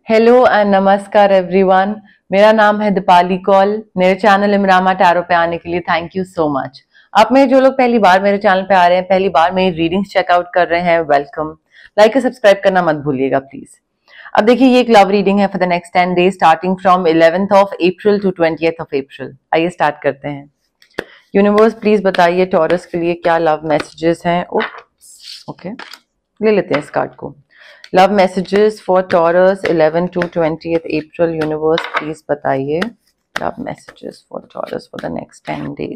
Hello and नमस्कार everyone. मेरा नाम है दीपाली कौल। मेरे चैनल इमरामा टैरो पे आने के लिए थैंक यू सो मच। आप में जो लोग पहली बार मेरे चैनल पे आ रहे हैं, पहली बार मेरी रीडिंग्स चेकआउट कर रहे हैं, वेलकम। लाइक और सब्सक्राइब करना मत भूलिएगा प्लीज। अब देखिए, ये एक लव रीडिंग है for the next 10 days starting from 11th of April to 20th of April. आइए स्टार्ट करते हैं। यूनिवर्स प्लीज बताइए टॉरस के लिए क्या लव मैसेजेस हैं। ओके, ले लेते हैं इस कार्ड को। Love messages for Taurus 11 to 20th April. Universe please बताइए love messages for Taurus for the next 10 days.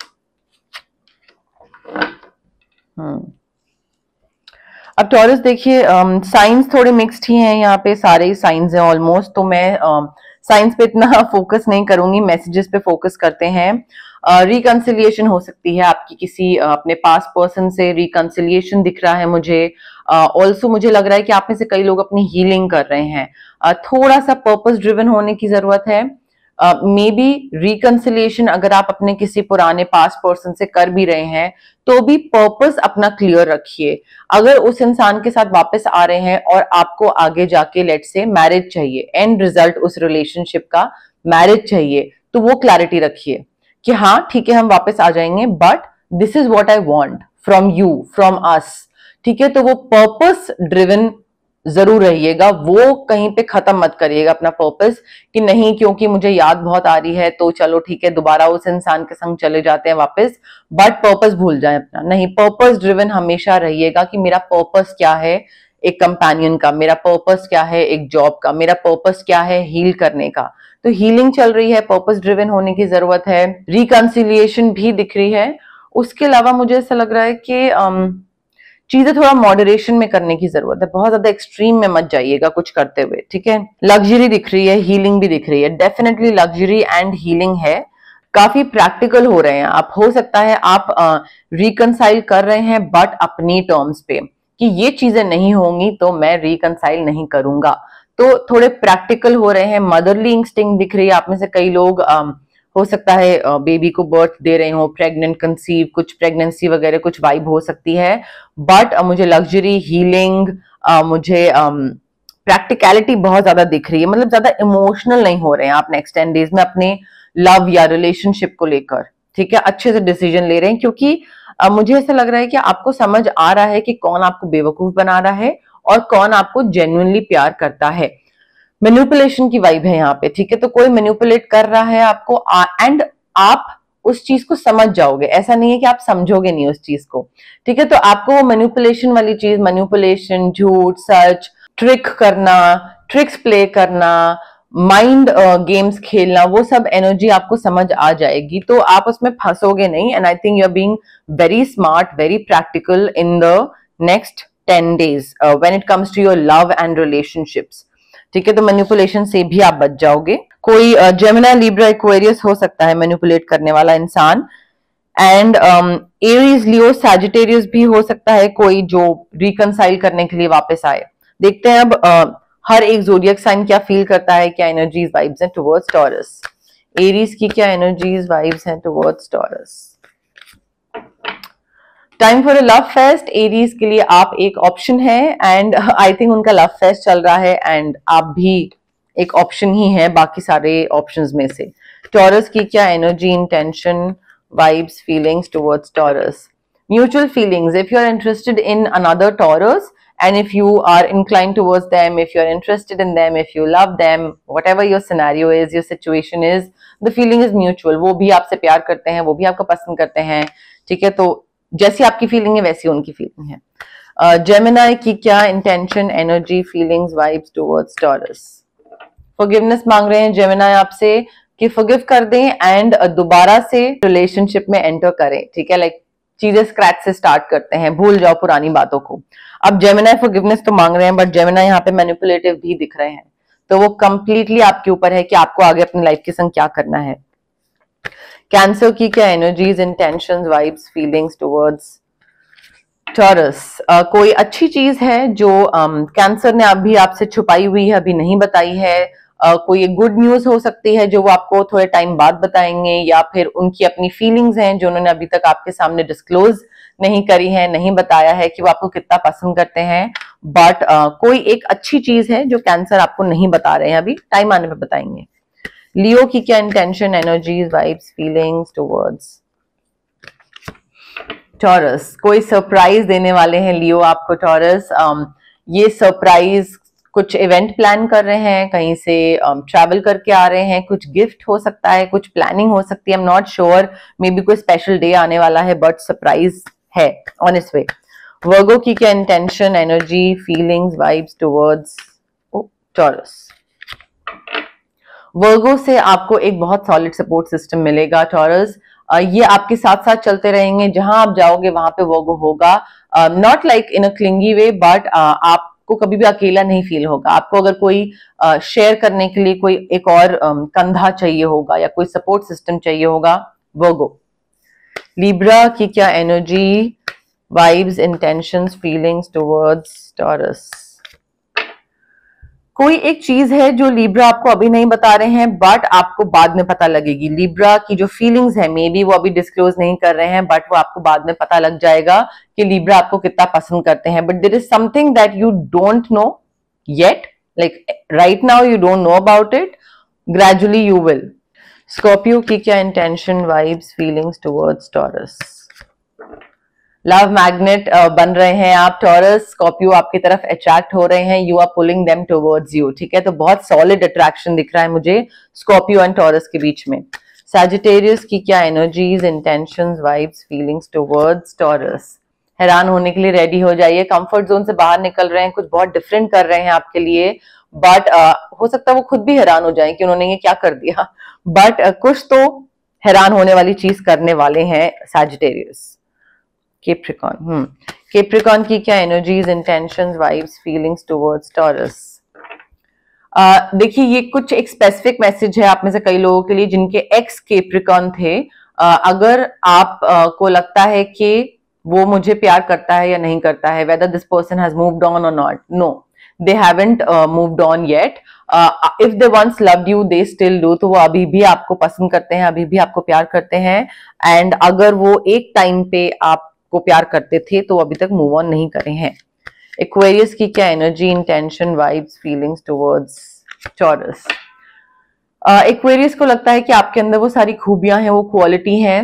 अब टॉरस देखिए, साइंस थोड़े मिक्स्ड ही हैं यहाँ पे, सारे ही साइंस हैं ऑलमोस्ट, तो मैं साइंस पे इतना फोकस नहीं करूंगी, मैसेजेस पे फोकस करते हैं। रिकंसिलिएशन हो सकती है आपकी किसी अपने पास पर्सन से, रिकंसिलिएशन दिख रहा है मुझे। ऑल्सो मुझे लग रहा है कि आप में से कई लोग अपनी हीलिंग कर रहे हैं। थोड़ा सा पर्पस ड्रिवन होने की जरूरत है। मे बी रिकंसिलिएशन अगर आप अपने किसी पुराने पास्ट पर्सन से कर भी रहे हैं तो भी पर्पस अपना क्लियर रखिए। अगर उस इंसान के साथ वापस आ रहे हैं और आपको आगे जाके लेट से मैरिज चाहिए, एंड रिजल्ट उस रिलेशनशिप का मैरिज चाहिए, तो वो क्लैरिटी रखिए कि हाँ ठीक है हम वापस आ जाएंगे, but this is what I want from you, from us. ठीक है, तो वो पर्पस ड्रिवन जरूर रहिएगा, वो कहीं पे खत्म मत करिएगा अपना पर्पस कि नहीं क्योंकि मुझे याद बहुत आ रही है तो चलो ठीक है दोबारा उस इंसान के संग चले जाते हैं वापस, बट पर्पस भूल जाए अपना। नहीं, पर्पस ड्रिवन हमेशा रहिएगा कि मेरा पर्पस क्या है एक कंपेनियन का, मेरा पर्पस क्या है एक जॉब का, मेरा पर्पस क्या है हील करने का। तो हीलिंग चल रही है, पर्पस ड्रिवन होने की जरूरत है। रिकंसिलिएशन भी दिख रही है। उसके अलावा मुझे ऐसा लग रहा है कि चीजें थोड़ा मॉडरेशन में करने की जरूरत है, बहुत ज्यादा एक्सट्रीम में मत जाइएगा कुछ करते हुए। ठीक है, लग्जरी दिख रही है, हीलिंग भी दिख रही है, डेफिनेटली लग्जरी एंड हीलिंग है। काफी प्रैक्टिकल हो रहे हैं आप, हो सकता है आप रिकंसाइल कर रहे हैं बट अपनी टर्म्स पे कि ये चीजें नहीं होंगी तो मैं रिकंसाइल नहीं करूंगा, तो थोड़े प्रैक्टिकल हो रहे हैं। मदरली इंस्टिंक्ट दिख रही है। आप में से कई लोग हो सकता है बेबी को बर्थ दे रहे हो, प्रेग्नेंट कंसीव, कुछ प्रेगनेंसी वगैरह कुछ वाइब हो सकती है, बट मुझे लग्जरी, हीलिंग, मुझे प्रैक्टिकलिटी बहुत ज्यादा दिख रही है। मतलब ज्यादा इमोशनल नहीं हो रहे हैं आप नेक्स्ट 10 डेज में अपने लव या रिलेशनशिप को लेकर। ठीक है, अच्छे से डिसीजन ले रहे हैं क्योंकि मुझे ऐसा लग रहा है कि आपको समझ आ रहा है कि कौन आपको बेवकूफ बना रहा है और कौन आपको जेन्युइनली प्यार करता है। मैनिपुलेशन की वाइब है यहाँ पे। ठीक है, तो कोई मैनिपुलेट कर रहा है आपको एंड आप उस चीज को समझ जाओगे, ऐसा नहीं है कि आप समझोगे नहीं उस चीज को। ठीक है, तो आपको वो मैनिपुलेशन वाली चीज, मैनिपुलेशन, झूठ, सच, ट्रिक करना, ट्रिक्स प्ले करना, माइंड गेम्स खेलना, वो सब एनर्जी आपको समझ आ जाएगी, तो आप उसमें फंसोगे नहीं। And I think you are being very smart, very practical in the next 10 days when it comes to your love and relationships. ठीक है, तो मैनिपुलेशन से भी आप बच जाओगे। कोई जेमिनी, लिब्रा, एक्वेरियस हो सकता है मैनिपुलेट करने वाला इंसान, एंड एरीज, लियो, सैजिटेरियस भी हो सकता है कोई जो रिकंसाइल करने के लिए वापस आए। देखते हैं अब हर एक ज़ोडिएक साइन क्या फील करता है, क्या एनर्जीज वाइब्स हैं टुवर्ड्स टॉरस। एरीज की क्या एनर्जीज वाइब्स हैं towards Taurus. Time for a love fest. Aries के लिए आप एक ऑप्शन है एंड आई थिंक उनका लव फेस्ट चल रहा है एंड आप भी एक ऑप्शन ही है बाकी सारे ऑप्शंस में से। टॉरस की क्या energy, intention, vibes, feelings towards Taurus. Mutual feelings, if you are interested in another Taurus and if you are inclined towards them, if you're interested in them, if you love them, whatever your scenario is, your situation is, the feeling is mutual। वो भी आपसे प्यार करते हैं, वो भी आपको पसंद करते हैं। ठीक है, तो जैसी आपकी फीलिंग है वैसी उनकी फीलिंग है। जेमिनी की क्या intention, energy, feelings, vibes towards Taurus. Forgiveness मांग रहे हैं जेमिनी आपसे कि फॉरगिव कर दें एंड दोबारा से रिलेशनशिप में एंटर करें। ठीक है, लाइक चीजें स्क्रैच से स्टार्ट करते हैं, भूल जाओ पुरानी बातों को। अब जेमिनी फॉरगिवनेस तो मांग रहे हैं बट जेमिनी यहाँ पे मैनिपुलेटिव भी दिख रहे हैं, तो वो कंप्लीटली आपके ऊपर है कि आपको आगे अपनी लाइफ के संग क्या करना है। कैंसर की क्या energies, intentions, vibes, feelings towards Taurus. कोई अच्छी चीज है जो कैंसर ने अभी आपसे छुपाई हुई है, अभी नहीं बताई है। कोई गुड न्यूज हो सकती है जो वो आपको थोड़े टाइम बाद बताएंगे, या फिर उनकी अपनी फीलिंग्स हैं जो उन्होंने अभी तक आपके सामने डिस्क्लोज नहीं करी है, नहीं बताया है कि वो आपको कितना पसंद करते हैं। बट कोई एक अच्छी चीज है जो कैंसर आपको नहीं बता रहे हैं, अभी टाइम आने पे बताएंगे। लियो की क्या intention, energies, vibes, feelings towards Taurus. कोई सरप्राइज देने वाले हैं लियो आपको टॉरस। ये सरप्राइज कुछ इवेंट प्लान कर रहे हैं, कहीं से ट्रैवल करके आ रहे हैं, कुछ गिफ्ट हो सकता है, कुछ प्लानिंग हो सकती है, I am not sure, maybe कोई स्पेशल डे आने वाला है, बट सरप्राइज है ऑन इट्स वे। वर्गो की क्या intention, energy, feelings, vibes towards Taurus. Virgo से आपको एक बहुत सॉलिड सपोर्ट सिस्टम मिलेगा टॉरस। ये आपके साथ साथ चलते रहेंगे, जहां आप जाओगे वहां पे वर्गो होगा, not like in a clingy way, but आपको कभी भी अकेला नहीं फील होगा। आपको अगर कोई शेयर करने के लिए कोई एक और कंधा चाहिए होगा या कोई सपोर्ट सिस्टम चाहिए होगा, वर्गो। लिब्रा की क्या energy, vibes, intentions, feelings towards Taurus. कोई एक चीज है जो लिब्रा आपको अभी नहीं बता रहे हैं, बट आपको बाद में पता लगेगी। लिब्रा की जो फीलिंग्स है, मे बी वो अभी डिस्क्लोज नहीं कर रहे हैं, बट वो आपको बाद में पता लग जाएगा कि लिब्रा आपको कितना पसंद करते हैं। But there is something that you don't know yet, like right now you don't know about it, gradually you will. Scorpio की क्या intention, vibes, feelings towards Taurus. Love magnet बन रहे हैं आप टॉरस, स्कॉर्पियो आपकी तरफ अट्रैक्ट हो रहे हैं, you are pulling them towards you, ठीक है। तो बहुत सॉलिड अट्रैक्शन दिख रहा है मुझे स्कॉर्पियो एंड टॉरस के बीच में। सैजिटेरियस की क्या energies, intentions, vibes, feelings towards Taurus. हैरान होने के लिए रेडी हो जाइए, कंफर्ट जोन से बाहर निकल रहे हैं, कुछ बहुत डिफरेंट कर रहे हैं आपके लिए, बट हो सकता है वो खुद भी हैरान हो जाए कि उन्होंने ये क्या कर दिया, बट कुछ तो हैरान होने वाली चीज करने वाले हैं सैजिटेरियस। कैप्रिकॉर्न, कैप्रिकॉर्न की क्या energies, intentions, vibes, feelings towards Taurus. देखिए ये कुछ एक स्पेसिफिक मैसेज है आप में से कई लोगों के लिए जिनके एक्स कैप्रिकॉर्न थे। अगर आप को लगता है कि वो मुझे प्यार करता है या नहीं करता है, whether this person has moved on or not, no, they haven't moved on yet. If they once loved you, they still do. तो वो अभी भी आपको पसंद करते हैं, अभी भी आपको प्यार करते हैं, एंड अगर वो एक टाइम पे आपको प्यार करते थे तो अभी तक मूव ऑन नहीं करे हैं। एक्वेरियस की क्या energy, intention, vibes, feelings towards Taurus. Aquarius को लगता है कि आपके अंदर वो सारी खूबियां हैं, वो क्वालिटी हैं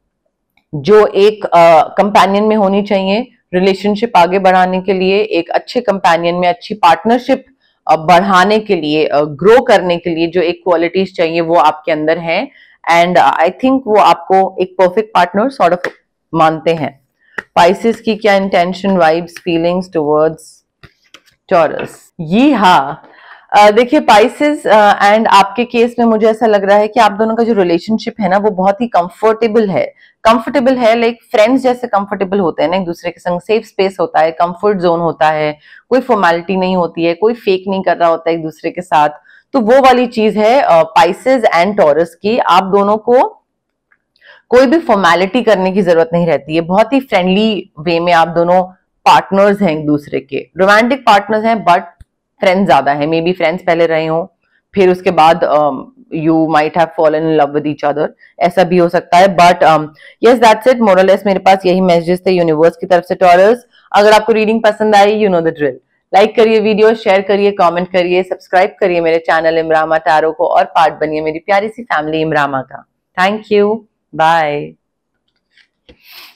जो एक कंपेनियन में होनी चाहिए रिलेशनशिप आगे बढ़ाने के लिए, एक अच्छे कंपेनियन में अच्छी पार्टनरशिप बढ़ाने के लिए, ग्रो करने के लिए जो एक क्वालिटीज चाहिए वो आपके अंदर है, एंड आई थिंक वो आपको एक परफेक्ट पार्टनर सॉर्ट ऑफ मानते हैं। पाइसेस की क्या intention, vibes, feelings towards Taurus. ये हाँ, देखिए पाइसेस एंड आपके केस में मुझे ऐसा लग रहा है कि आप दोनों का जो रिलेशनशिप है ना वो बहुत ही कंफर्टेबल है, लाइक फ्रेंड्स जैसे कंफर्टेबल होते हैं ना एक दूसरे के संग, सेफ स्पेस होता है, कंफर्ट जोन होता है, कोई फॉर्मेलिटी नहीं होती है, कोई फेक नहीं कर रहा होता है एक दूसरे के साथ, तो वो वाली चीज है पाइसेस एंड टॉरस की। आप दोनों को कोई भी फॉर्मेलिटी करने की जरूरत नहीं रहती है, बहुत ही फ्रेंडली वे में आप दोनों पार्टनर्स हैं एक दूसरे के, रोमांटिक पार्टनर्स हैं, बट फ्रेंड्स ज्यादा है, मे बी फ्रेंड्स पहले रहे हो, फिर उसके बाद you might have fallen in love with each other, ऐसा भी हो सकता है, बट यस दैट्स इट, मोरलेस मेरे पास यही मैसेजेस थे यूनिवर्स की तरफ से टॉरस। अगर आपको रीडिंग पसंद आई, you know the drill, like करिए वीडियो, शेयर करिए, कमेंट करिए, सब्सक्राइब करिए मेरे चैनल इमरामा टैरो को, और पार्ट बनिए मेरी प्यारी सी फैमिली इमरामा का। Thank you, bye.